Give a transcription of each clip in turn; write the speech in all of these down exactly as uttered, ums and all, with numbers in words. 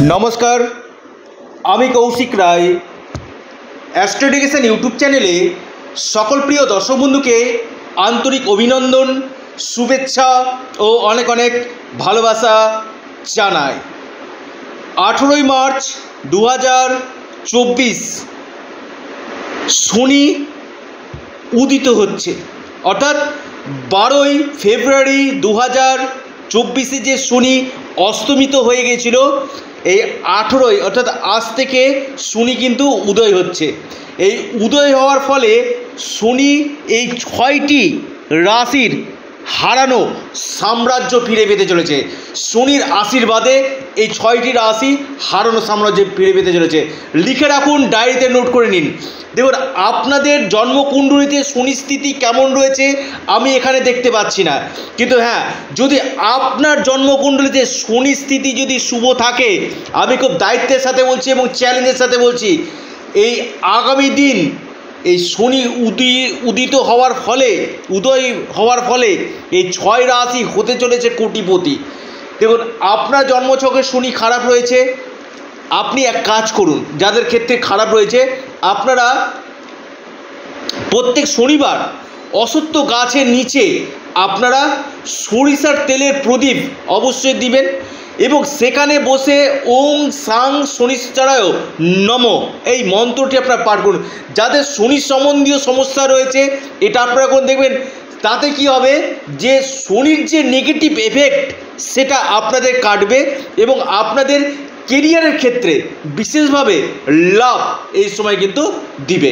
नमस्कार आमी Kaushik Roy astro education YouTube चैनेले सकल प्रिय दर्शक बंधु के आंतरिक अभिनंदन शुभेच्छा और अनेक अनेक भालोबासा जानाई। आठारोई मार्च दो हज़ार चौबीस शनि उदित होच्छे अर्थात बारोई फेब्रुआरी दो हज़ार चौबीसे जे शनि अस्तमित हो गेछिलो এই আঠেরোই অর্থাৎ আজ থেকে শনি কিন্তু উদয় হচ্ছে। এই উদয় হওয়ার ফলে শনি এই ছয়টি রাশির হারানো সাম্রাজ্য ফিরে পেতে চলেছে। শনির আশীর্বাদে এই ছয়টি রাশি হারানো সাম্রাজ্য ফিরে পেতে চলেছে। লিখে রাখুন, ডায়েরিতে নোট করে নিন। দেখুন আপনাদের জন্মকুণ্ডলিতে শনি স্থিতি কেমন রয়েছে আমি এখানে দেখতে পাচ্ছি না, কিন্তু হ্যাঁ যদি আপনার জন্মকুণ্ডলিতে শনি স্থিতি যদি শুভ থাকে, আমি খুব দায়িত্বের সাথে বলছি এবং চ্যালেঞ্জের সাথে বলছি, এই আগামী দিন এই শনি উদি উদিত হওয়ার ফলে উদয় হওয়ার ফলে এই ছয় রাশি হতে চলেছে কোটিপতি। দেখুন আপনার জন্মছকে শনি খারাপ রয়েছে, আপনি এক কাজ করুন, যাদের ক্ষেত্রে খারাপ রয়েছে আপনারা প্রত্যেক শনিবার অশ্বত্থ গাছের নিচে আপনারা সরিষার তেলের প্রদীপ অবশ্যই দিবেন এবং সেখানে বসে ওং সাং শনিশ্চরায় নমঃ এই মন্ত্রটি আপনারা পাঠ করুন। যাদের শনি সম্বন্ধীয় সমস্যা রয়েছে এটা আপনারা কোন দেখবেন, তাতে কি হবে যে শনির যে নেগেটিভ এফেক্ট সেটা আপনাদের কাটবে এবং আপনাদের কেরিয়ারের ক্ষেত্রে বিশেষভাবে লাভ এই সময় কিন্তু দিবে।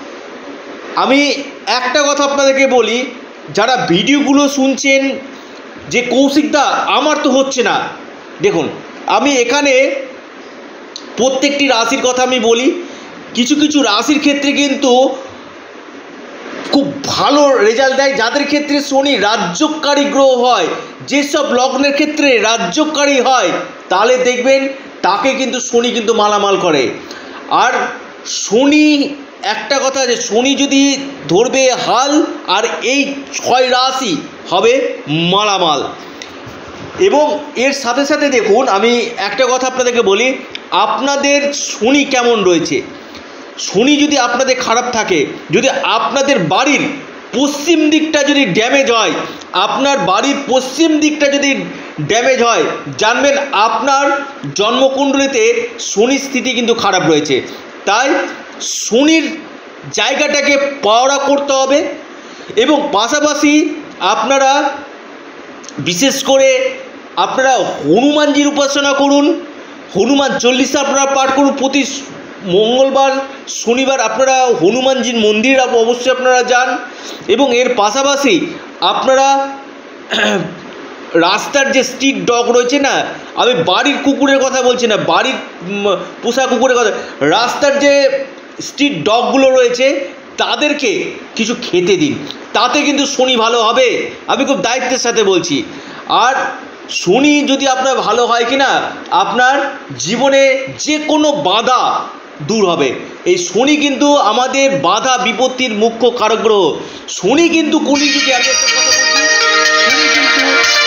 আমি একটা কথা আপনাদেরকে বলি, যারা ভিডিওগুলো শুনছেন যে কৌশিকদা আমার তো হচ্ছে না, দেখুন আমি এখানে প্রত্যেকটি রাশির কথা আমি বলি। কিছু কিছু রাশির ক্ষেত্রে কিন্তু খুব ভালো রেজাল্ট দেয়, যাদের ক্ষেত্রে শনি রাজ্যকারী গ্রহ হয়, যেসব লগ্নের ক্ষেত্রে রাজ্যকারী হয় তাহলে দেখবেন তাকে কিন্তু শনি কিন্তু মালামাল করে। আর শনি একটা কথা যে শনি যদি ধরবে হাল আর এই ছয় রাশি হবে মালামাল। এবং এর সাথে সাথে দেখুন আমি একটা কথা আপনাদেরকে বলি, আপনাদের শনি কেমন রয়েছে। শনি যদি আপনাদের খারাপ থাকে, যদি আপনাদের বাড়ির পশ্চিম দিকটা যদি ড্যামেজ হয়, আপনার বাড়ির পশ্চিম দিকটা যদি ড্যামেজ হয় জানবেন আপনার জন্মকুণ্ডলিতে শনির স্থিতি কিন্তু খারাপ রয়েছে। তাই শনির জায়গাটাকে পাওয়া করতে হবে এবং পাশাপাশি আপনারা বিশেষ করে আপনারা হনুমানজির উপাসনা করুন, হনুমান চল্লিশা আপনারা পাঠ করুন। প্রতি মঙ্গলবার শনিবার আপনারা হনুমানজির মন্দির অবশ্যই আপনারা যান এবং এর পাশাপাশি আপনারা রাস্তার যে স্ট্রিট ডগ রয়েছে না, আমি বাড়ির কুকুরের কথা বলছি না, বাড়ির পোষা কুকুরের কথা, রাস্তার যে স্ট্রিট ডগগুলো রয়েছে তাদেরকে কিছু খেতে দিন, তাতে কিন্তু শনি ভালো হবে, আমি খুব দায়িত্বের সাথে বলছি। আর শনি যদি আপনার ভালো হয় কি না, আপনার জীবনে যে কোনো বাধা দূর হবে। এই শনি কিন্তু আমাদের বাধা বিপত্তির মুখ্য কারক গ্রহ। শনি কিন্তু কলিযুগে, আমি একটা কথা বলছি, শনি কিন্তু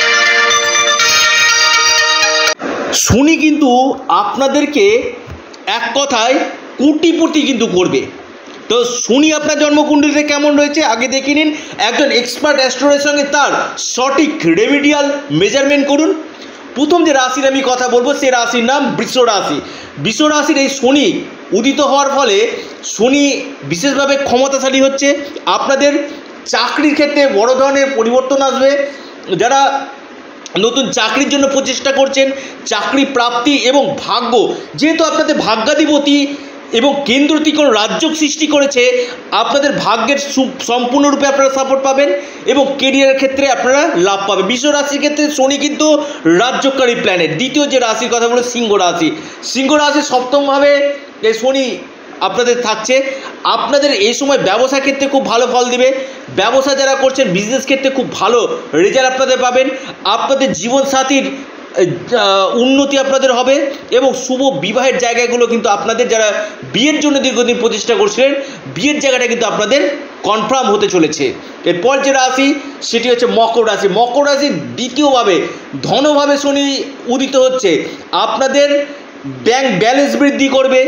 শনি কিন্তু আপনাদেরকে এক কথায় কোটিপতি কিন্তু করবে। তো শনি আপনার জন্মকুণ্ডলিতে কেমন রয়েছে আগে দেখে নিন, একজন এক্সপার্ট অ্যাস্ট্রোলজারের সঙ্গে তার সঠিক রেমিডিয়াল মেজারমেন্ট করুন। প্রথম যে রাশির আমি কথা বলবো সে রাশির নাম বৃষ রাশি। বৃষ রাশির এই শনি উদিত হওয়ার ফলে শনি বিশেষভাবে ক্ষমতাশালী হচ্ছে, আপনাদের চাকরির ক্ষেত্রে বড় ধরনের পরিবর্তন আসবে। যারা নতুন চাকরির জন্য প্রচেষ্টা করছেন চাকরি প্রাপ্তি এবং ভাগ্য, যেহেতু আপনাদের ভাগ্যাধিপতি এবং কেন্দ্র ত্রিকোণ রাজ্য সৃষ্টি করেছে, আপনাদের ভাগ্যের সম্পূর্ণরূপে আপনারা সাপোর্ট পাবেন এবং কেরিয়ারের ক্ষেত্রে আপনারা লাভ পাবেন। বৃষ রাশির ক্ষেত্রে শনি কিন্তু রাজ্যকারী প্ল্যানেট। দ্বিতীয় যে রাশির কথা বলে সিংহ রাশি, সিংহ রাশি সপ্তমভাবে এই শনি আপনাদের থাকছে। আপনাদের এই সময় ব্যবসা ক্ষেত্রে খুব ভালো ফল দিবে, ব্যবসা যারা করছেন বিজনেস ক্ষেত্রে খুব ভালো রেজাল্ট আপনাদের পাবেন, আপনাদের জীবনসাথীর উন্নতি আপনাদের হবে এবং শুভ বিবাহের জায়গাগুলো কিন্তু আপনাদের যারা বিয়ের জন্য দীর্ঘদিন প্রচেষ্টা করছিলেন বিয়ের জায়গাটা কিন্তু আপনাদের কনফার্ম হতে চলেছে। এরপর যে রাশি সেটি হচ্ছে মকর রাশি। মকর রাশির দ্বিতীয়ভাবে ধনভাবে শনি উদিত হচ্ছে। আপনাদের ব্যাংক ব্যালেন্স বৃদ্ধি করবে।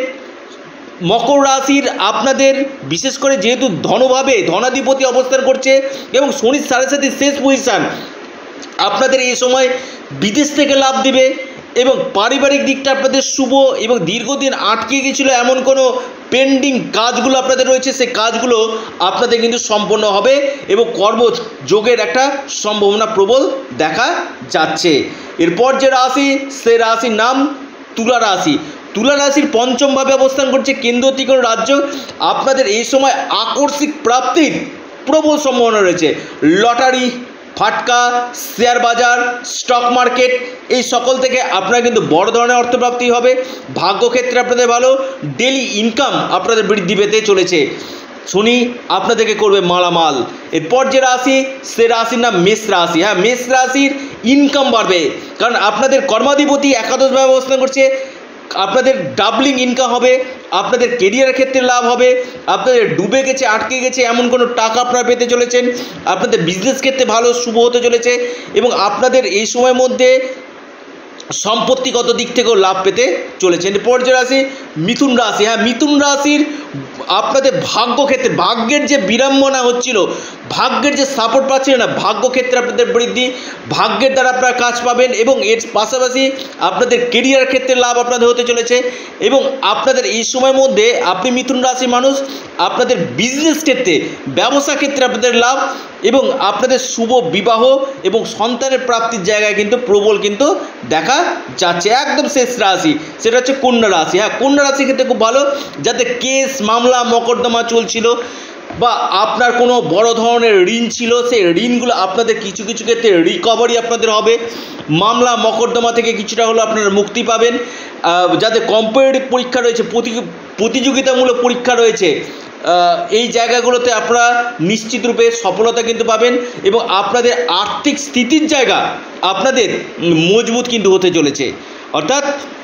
মকর রাশির আপনাদের বিশেষ করে যেহেতু ধনভাবে ধনাধিপতি অবস্থান করছে এবং শনির সাড়ে সাথে শেষ পজিশান, আপনাদের এই সময় বিদেশ থেকে লাভ দিবে এবং পারিবারিক দিকটা আপনাদের শুভ এবং দীর্ঘদিন আটকে গিয়েছিল এমন কোনো পেন্ডিং কাজগুলো আপনাদের রয়েছে, সেই কাজগুলো আপনাদের কিন্তু সম্পন্ন হবে এবং কর্মযোগের একটা সম্ভাবনা প্রবল দেখা যাচ্ছে। এরপর যে রাশি, সে রাশির নাম তুলা রাশি। তুলা রাশির পঞ্চমভাবে অবস্থান করছে কেন্দ্র ত্রিকোণ রাজ্য। আপনাদের এই সময় আকস্মিক প্রাপ্তির প্রবল সম্ভাবনা রয়েছে। লটারি, ফাটকা, শেয়ার বাজার, স্টক মার্কেট এই সকল থেকে আপনার কিন্তু বড় ধরনের অর্থপ্রাপ্তি হবে। ভাগ্যক্ষেত্রে আপনাদের ভালো, ডেলি ইনকাম আপনাদের বৃদ্ধি পেতে চলেছে। শনি আপনাদেরকে করবে মালামাল। এরপর যে রাশি, সে রাশির নাম মেষ রাশি। হ্যাঁ, মেষ রাশির ইনকাম বাড়বে, কারণ আপনাদের কর্মাধিপতি একাদশভাবে অবস্থান করছে। আপনাদের ডাবলিং ইনকাম হবে, আপনাদের কেরিয়ারের ক্ষেত্রে লাভ হবে, আপনাদের ডুবে গেছে আটকে গেছে এমন কোনো টাকা আপনারা পেতে চলেছেন, আপনাদের বিজনেস ক্ষেত্রে ভালো শুভ হতে চলেছে এবং আপনাদের এই সময়ের মধ্যে সম্পত্তিগত দিক থেকেও লাভ পেতে চলেছেন। এরপর যে রাশি মিথুন রাশি। হ্যাঁ, মিথুন রাশির আপনাদের ভাগ্যক্ষেত্রে ভাগ্যের যে বিড়ম্বনা হচ্ছিল, ভাগ্যের যে সাপোর্ট পাচ্ছিলেন না, ভাগ্যক্ষেত্রে আপনাদের বৃদ্ধি, ভাগ্যের দ্বারা আপনারা কাজ পাবেন এবং এর পাশাপাশি আপনাদের কেরিয়ার ক্ষেত্রে লাভ আপনাদের হতে চলেছে এবং আপনাদের এই সময়ের মধ্যে আপনি মিথুন রাশির মানুষ, আপনাদের বিজনেস ক্ষেত্রে, ব্যবসা ক্ষেত্রে আপনাদের লাভ এবং আপনাদের শুভ বিবাহ এবং সন্তানের প্রাপ্তির জায়গায় কিন্তু প্রবল কিন্তু দেখা যাচ্ছে। একদম শেষ রাশি সেটা হচ্ছে কন্যা রাশি। হ্যাঁ, কন্যা রাশির ক্ষেত্রে খুব ভালো, যাতে কেস মামলা মকদ্দমা চলছিল বা আপনার কোনো বড় ধরনের ঋণ ছিল, সেই ঋণগুলো আপনাদের কিছু কিছু ক্ষেত্রে রিকভারি আপনাদের হবে। মামলা মকদ্দমা থেকে কিছুটা হলেও আপনারা মুক্তি পাবেন। যাতে কম্পিটিটিভ পরীক্ষা রয়েছে, প্রতিযোগিতামূলক পরীক্ষা রয়েছে, এই জায়গাগুলোতে আপনারা নিশ্চিত রূপে সফলতা কিন্তু পাবেন এবং আপনাদের আর্থিক স্থিতির জায়গা আপনাদের মজবুত কিন্তু হতে চলেছে। অর্থাৎ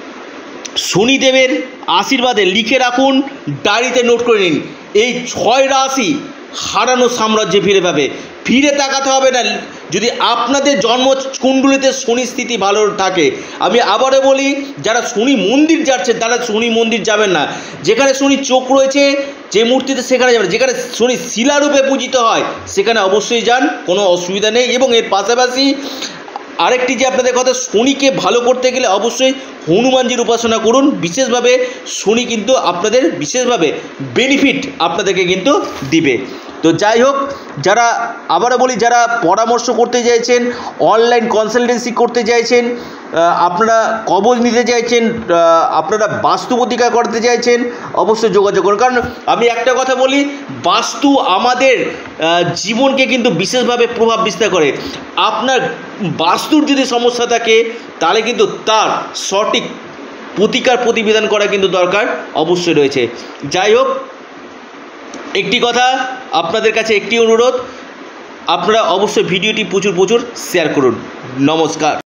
শনিদেবের আশীর্বাদে লিখে রাখুন, ডায়েরিতে নোট করে নিন, এই ছয় রাশি হারানো সাম্রাজ্যে ফিরে পাবে। ফিরে তাকাতে হবে না যদি আপনাদের জন্ম কুণ্ডলিতে শনি স্থিতি ভালো থাকে। আমি আবারও বলি, যারা শনি মন্দির যাচ্ছেন তারা শনি মন্দির যাবেন না। যেখানে শনি চোখ রয়েছে যে মূর্তিতে সেখানে যাবেন, যেখানে শনি শিলারূপে পূজিত হয় সেখানে অবশ্যই যান, কোনো অসুবিধা নেই। এবং এর পাশাপাশি আরেকটি যে আপনাদের কথা, শনিকে ভালো করতে গেলে অবশ্যই হনুমানজির উপাসনা করুন। বিশেষভাবে শনি কিন্তু আপনাদের বিশেষভাবে বেনিফিট আপনাদেরকে কিন্তু দিবে। তো যাই হোক, যারা আবারও বলি, যারা পরামর্শ করতে চাইছেন, অনলাইন কনসালটেন্সি করতে চাইছেন, আপনারা কবজ নিতে চাইছেন, আপনারা বাস্তু প্রতিকার করতে চাইছেন, অবশ্যই যোগাযোগ করুন। কারণ আমি একটা কথা বলি, বাস্তু আমাদের জীবনকে কিন্তু বিশেষভাবে প্রভাব বিস্তার করে। আপনার বাস্তুর যদি সমস্যা থাকে তাহলে কিন্তু তার সঠিক প্রতিকার প্রতিবিধান করা কিন্তু দরকার অবশ্যই রয়েছে। যাই হোক, একটি কথা আপনাদের কাছে, একটি অনুরোধ, আপনারা অবশ্যই ভিডিওটি প্রচুর প্রচুর শেয়ার করুন। নমস্কার।